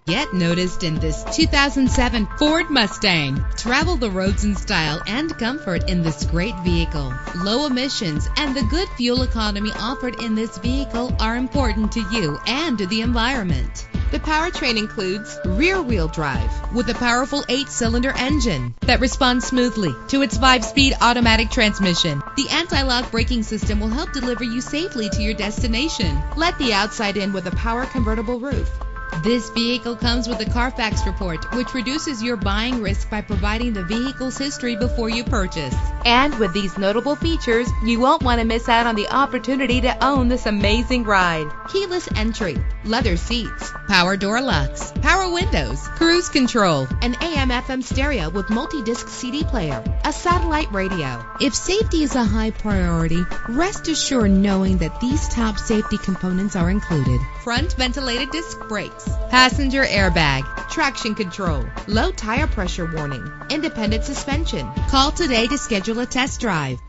Get noticed in this 2007 Ford Mustang. Travel the roads in style and comfort in this great vehicle. Low emissions and the good fuel economy offered in this vehicle are important to you and to the environment. The powertrain includes rear-wheel drive with a powerful 8-cylinder engine that responds smoothly to its 5-speed automatic transmission. The anti-lock braking system will help deliver you safely to your destination. Let the outside in with a power convertible roof. This vehicle comes with a Carfax report, which reduces your buying risk by providing the vehicle's history before you purchase. And with these notable features, you won't want to miss out on the opportunity to own this amazing ride. Keyless entry, leather seats, power door locks, power windows, cruise control, an AM/FM stereo with multi-disc CD player, a satellite radio. If safety is a high priority, rest assured knowing that these top safety components are included. Front ventilated disc brakes, passenger airbag, traction control, low tire pressure warning, independent suspension. Call today to schedule a test drive.